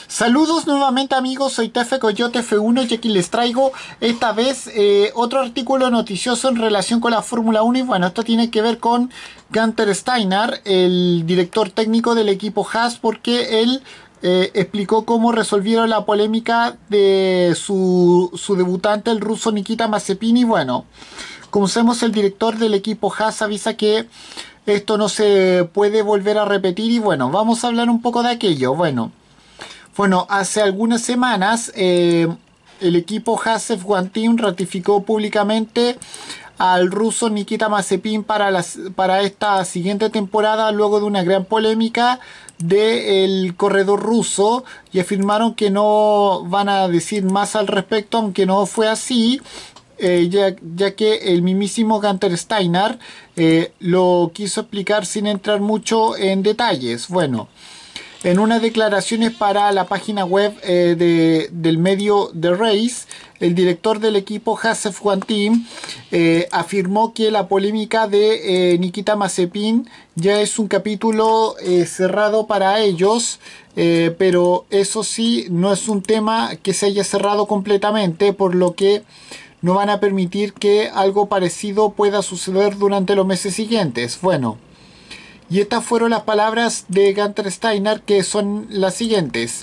Saludos nuevamente amigos, soy Tefe Coyote F1 y aquí les traigo esta vez otro artículo noticioso en relación con la Fórmula 1 y bueno, esto tiene que ver con Gunther Steiner, el director técnico del equipo Haas, porque él explicó cómo resolvieron la polémica de su debutante, el ruso Nikita Mazepin. Y bueno, como sabemos, el director del equipo Haas avisa que esto no se puede volver a repetir y bueno, vamos a hablar un poco de aquello. Bueno, hace algunas semanas el equipo Haas F1 Team ratificó públicamente al ruso Nikita Mazepin para esta siguiente temporada, luego de una gran polémica del corredor ruso, y afirmaron que no van a decir más al respecto, aunque no fue así. Ya que el mismísimo Gunther Steiner lo quiso explicar sin entrar mucho en detalles. Bueno, en unas declaraciones para la página web del medio The Race, el director del equipo Haas F1 Team afirmó que la polémica de Nikita Mazepin ya es un capítulo cerrado para ellos, pero eso sí, no es un tema que se haya cerrado completamente, por lo que no van a permitir que algo parecido pueda suceder durante los meses siguientes. Bueno, y estas fueron las palabras de Gunther Steiner, que son las siguientes: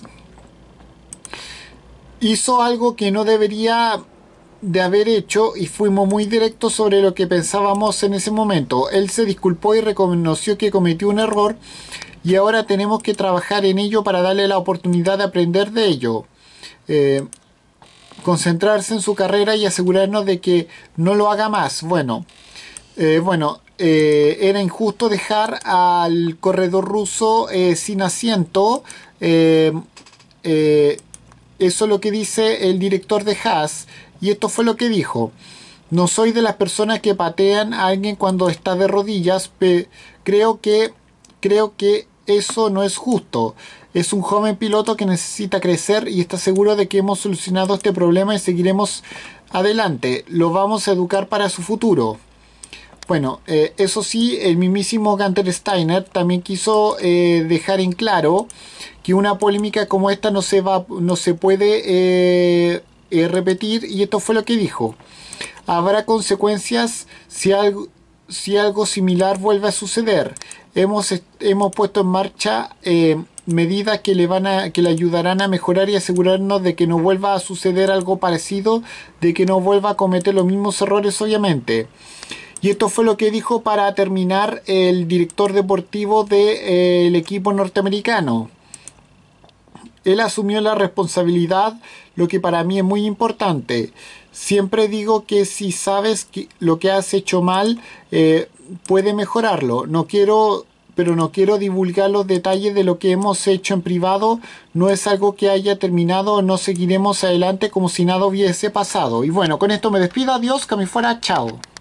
hizo algo que no debería de haber hecho y fuimos muy directos sobre lo que pensábamos en ese momento. Él se disculpó y reconoció que cometió un error y ahora tenemos que trabajar en ello para darle la oportunidad de aprender de ello. Concentrarse en su carrera y asegurarnos de que no lo haga más. Era injusto dejar al corredor ruso sin asiento. Eso es lo que dice el director de Haas, y esto fue lo que dijo: no soy de las personas que patean a alguien cuando está de rodillas. Creo que eso no es justo. Es un joven piloto que necesita crecer y está seguro de que hemos solucionado este problema y seguiremos adelante. Lo vamos a educar para su futuro. Bueno, eso sí, el mismísimo Gunther Steiner también quiso dejar en claro que una polémica como esta no se puede repetir, y esto fue lo que dijo: habrá consecuencias si algo similar vuelve a suceder. Hemos puesto en marcha medidas que le ayudarán a mejorar y asegurarnos de que no vuelva a suceder algo parecido, de que no vuelva a cometer los mismos errores, obviamente. Y esto fue lo que dijo para terminar el director deportivo del equipo norteamericano. Él asumió la responsabilidad, lo que para mí es muy importante. Siempre digo que si sabes lo que has hecho mal, puede mejorarlo. Pero no quiero divulgar los detalles de lo que hemos hecho en privado. No es algo que haya terminado. No seguiremos adelante como si nada hubiese pasado. Y bueno, con esto me despido. Adiós, que me fuera. Chao.